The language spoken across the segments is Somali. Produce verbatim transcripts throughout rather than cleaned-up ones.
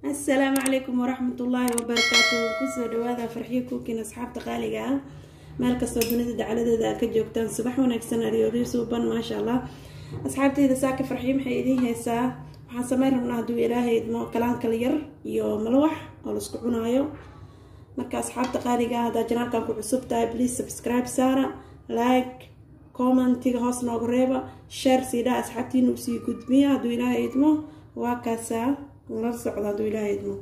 السلام عليكم ورحمة الله وبركاته. كسر دوادا فرحية كوكين أصحاب تقاليقا مالك الصدنة دعالة ذا كجوكتان صباح ونكسن ريوغي سوبان ما شاء الله. أصحابتي إذا ساكي فرحية محيدين هيسا waxaan sameyn rabnaa haduu ilaahay idmo kalaan kala yar iyo malwax oo la isku cunaayo. marka asxaabta qaaliga ah hadaa janaalkan ku cusub tahay please subscribe saara, like, comment hoos noogu reeba, share sida asxaabtiina u sii gudbiya haduu ilaahay idmo. waa kaasa la socda haduu ilaahay idmo.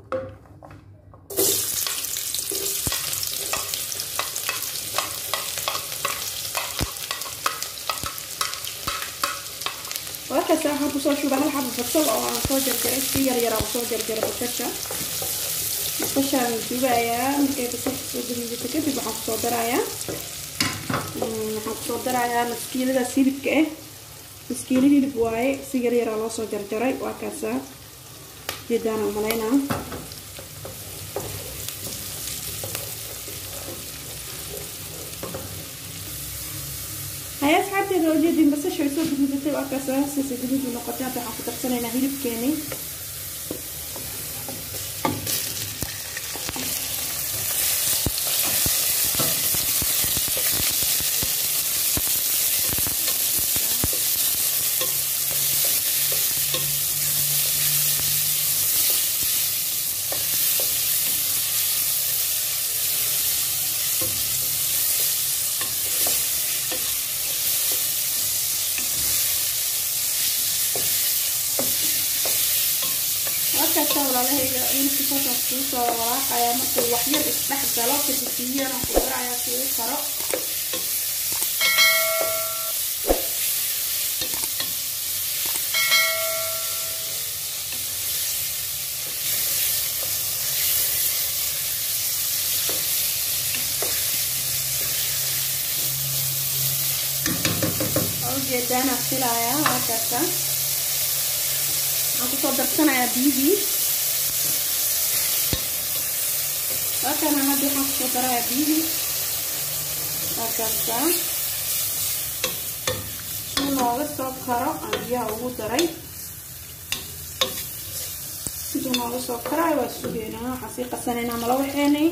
وكذا حبوا صوشوا بهال حبوا بصل أو صوجر جري كير يرى صوجر جري بكشة بكشة جوايا ممكن بصل صوجر بكشة بحط صدر عيا بحط صدر عيا مسكين ده سيبك إيه مسكين اللي بواي سير يرى الله صوجر جري وكذا جدا ملينا. هيا أصحابتي لو جدين بس شوي صوت جديد تبقى كاسة سيسي جديد ونقطعها تحط تغسلها هنا هيلب كاني كاسة ولا له يمكن فترة سوسة ولا حياة مثل وحير إسبح زلاط كتير نقدر على سوي خرق. أوجد أنا خلايا هكذا. aku sodarsan ya bibi akan nanti aku sodar ya bibi akasa sunoga sokaro aja ugu daray sunoga sokaro waa sugeena xasi qasanayna mala waxeenay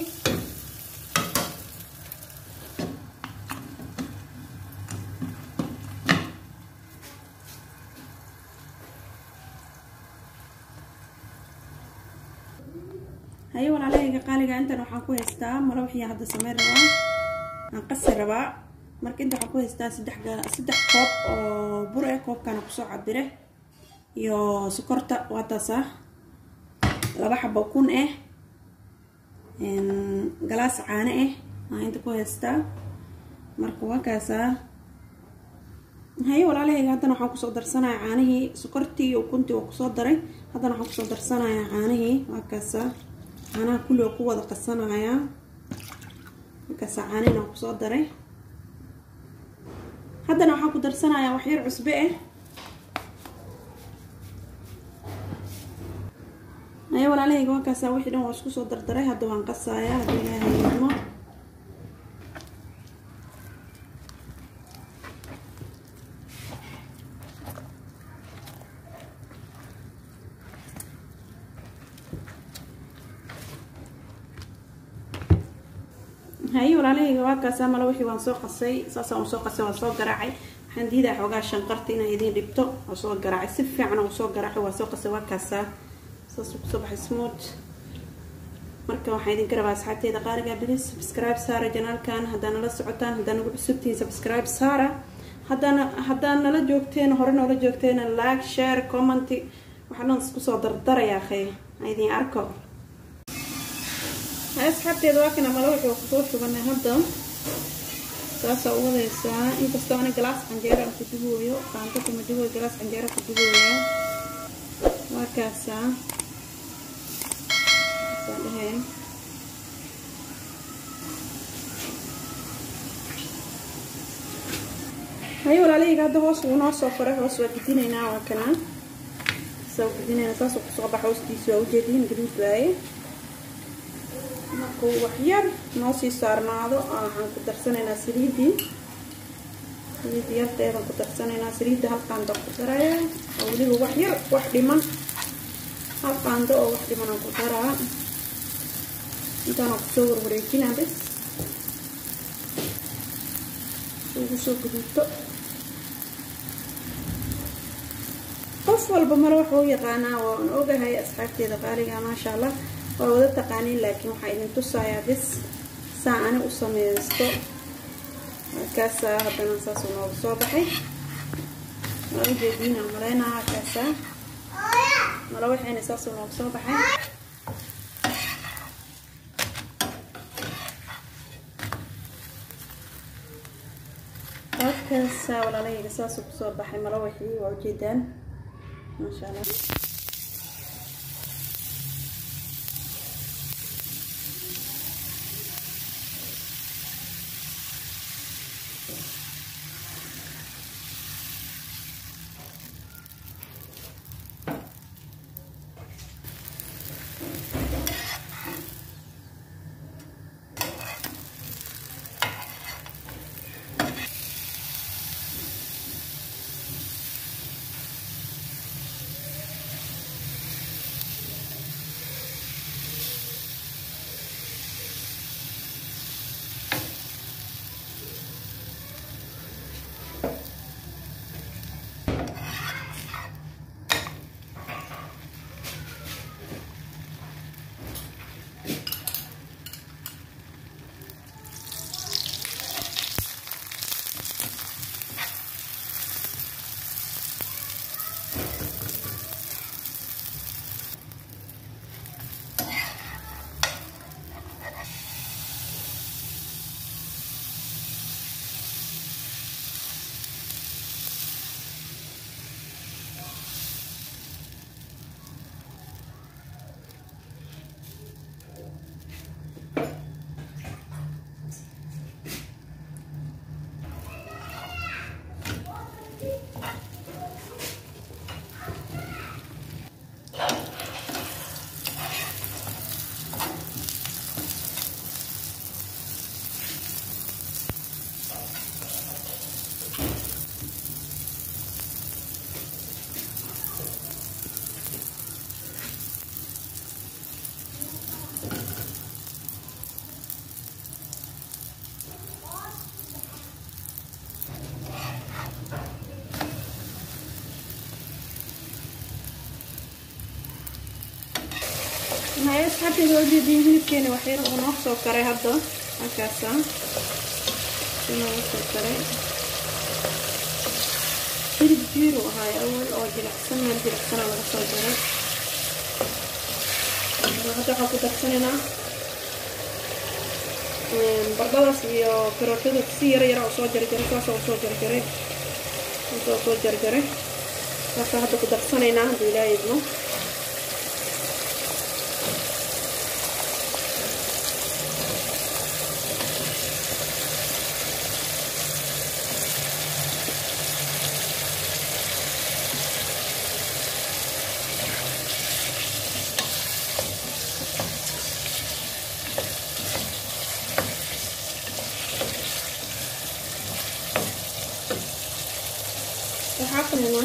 هاي ولا عليه قالي انت waxaan ku haystaa malawaxii hadda sameey rabaa aan qasir rabaa marka inta waxaan ku haystaa saddex saddex koob oo bur ah koobkan ku soo cabire iyo sokorta waa taasa laba xabo kun ah in galaas caano ah aan inta ku haystaa marka waa kaasa هاي ولا عليه hadda waxaan ku soo darsanayaa caanihii sokortii iyo kuntii oo ku soo daray hadda waxaan ku soo darsanayaa caanihii waa kaasa أنا كله قوة قصنا عيا كسعانين أو صدري هذا أنا حاكو درسنا عيا وحير عصبئه أيوة ولا عليه جوا كسا واحد أو عشكو صدر دري هذا وانقص عيا هذا هي الماء هاي ولا عليه جوا كاسة ما لوحي وانسوق قصي ساسا وانسوق قصي وانسوق جراعي حندي ده حوجا شنقرتينا يدين ربطو وانسوق جراعي سف عنا وانسوق جراعي وانسوق قصي وكاسة ساسا صبح سموت مركب وحيدين كرا بس حتى دقائق بليز سبسكرايب سارة جنال كان هدانا للسعوتان هدانا نقول سبتين سبسكرايب سارة هدانا هدانا لجوكتين هورنا ولا جوكتين لايك شير كومنتي وحنا نسقص در يا أخي عايزين أركب أصحابتي دواكنا ملوحي وخطوش وبنا هدا ساسا أولا يسا إنت استوانا جلاس عنجيرة كتبويو فانتكم مجيبوا جلاس عنجيرة كتبويو وكاسا سالهين هاي ولا ليه قاعدة هوس ونوصو فرح هوس وكتينينا وكنا سو كتينينا ساسو صباح هوستي سو جدين قدود باي marka waxyar noo sii saarnaado aan ku darsanayna saliidi saliid yarteeda ku darsanayna saliid halkaan dab ku daraya oo waliba wax yar wax dhiman hal qaando oo wax dhiman ku daraa intaan ku soo wareejinaa bas ugu soo gudubto qof walba mar wuxuu yaqaanaa waan ogahay asxaabteeda qaaliga ma sha Allah waa wada taqaaniin laakiin waxa idin tusayaa bas saacana u sameeysto kaasa hadana saas oo noogu soo baxay waan jeedina maleynaa kaasa mala waxayna saas oo noogu soo baxay kaasa walaalayga saas oo soo baxay mala waxii waa jeedaan ma sha Allah هاي أصحابي ذولي دي كيني وحير ونوصو كري هذا هكذا ونوصو كري هير بجيرو هاي أول أو جلحسن من جلحسن على غصو جري وحتى حاكو تحسننا بردالس iyo karootada si yar yar oo soo jar jar saas oo soo jar jaray soo soo jar jaray waxa hadda ku darsanayna hadii ilaahay idmo حاقننا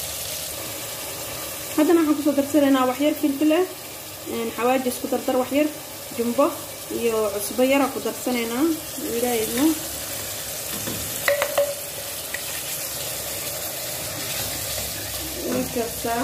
هذا نحن كسو درسلنا وحير فلفله حواجز كو دردر وحير جنبه iyo cusbo yar ku darsanayna wiilayno وكذا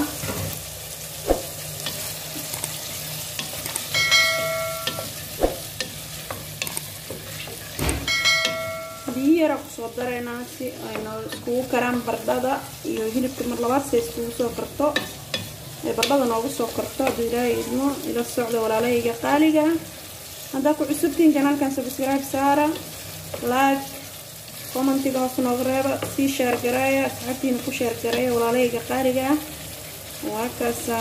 yara ku soo dareynaa si ayna iskugu karaan bardhada iyo hilibka mar labaad si iskugu soo karto ee bardhada noogu soo karto hadii ilaahay idmo ila socdo walaalayga qaaliga hadda ku cusubtiin kanaalkan subscribe saara like commentiga hoos noogu reeba si share gareeya asxaabtiina ku share gareeya walaalayga qaaliga waa kaasa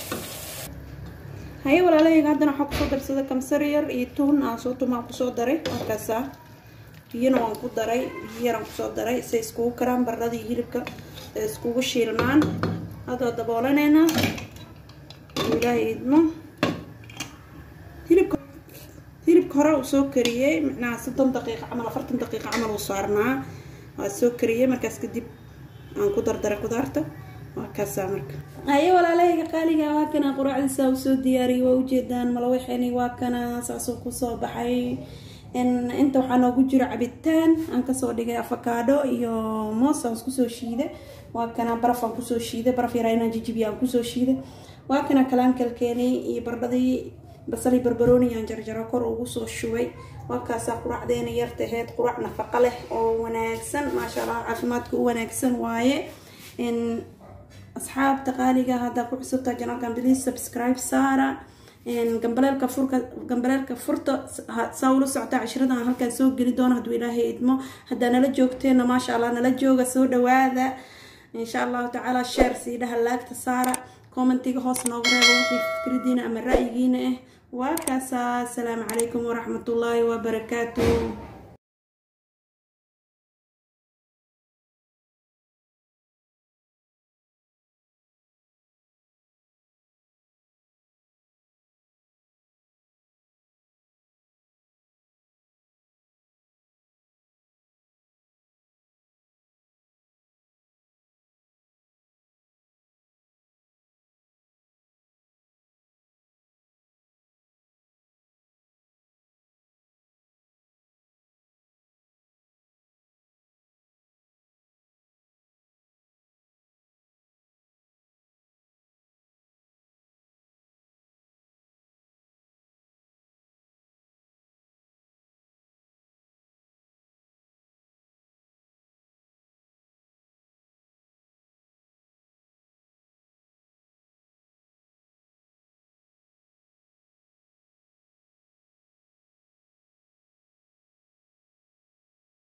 hay walaalayga hadana waxa ku soo darsada kamsar yar iyo tuun aan soo tumaa ku soo daray waa kaasa biyana waan ku daray biyaraan ku soo daray si iskugu karaan bardhada iyo hilibka iskugu shiilmaan hada daboolanayna ilaahay idmo hilibka hilibka hore uu soo kariyay macnaha soddon daqiiqo ama afartan daqiiqo camal uu saarnaa waa soo kariyay markaas kadib aan ku dardaray qudaarta وكاسا مركا أيوة ولا ليه قالي واكنا قرع لسا دياري ووجدان ملوحيني واكنا ساسوكو صباحي إن أنت وحنا وجرا عبيتان أنك صودي أفكادو يو موسى كوسو شيدة وكنا برفا كوسو شيدة برفي راينا جيجيبيا كوسو شيدة وكنا كلام كالكيني يبردي بصلي بربروني عن جرجرة كور وكوسو شوي وكاسا قرع دين يرتهد قرع نفقله وناكسن ما شاء الله عفماتك وناكسن واي إن أصحاب تقاليقة هذا كوسو تاجنا كان بليز سبسكرايب سارة إن جنبلالك فرقة جنبلالك فرطة ساولو ساعة عشرة أنا هلكن سوق جريدون هدوي لها إدمو هدا أنا لجوكتين ما شاء الله أنا لجوجا سودا وهذا إن شاء الله تعالى شير سيده هلاك تسارة كومنتي خاص نقرأ وفي فكرتنا أم الرأي جينا وكاسا السلام عليكم ورحمة الله وبركاته.